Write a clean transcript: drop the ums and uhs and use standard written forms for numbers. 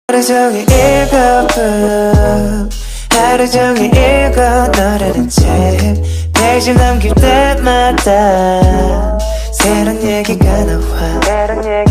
하루 종일 읽어book 하루 종일 읽어 너라는 책 페이지 넘길 때마다 새로운 얘기가 나와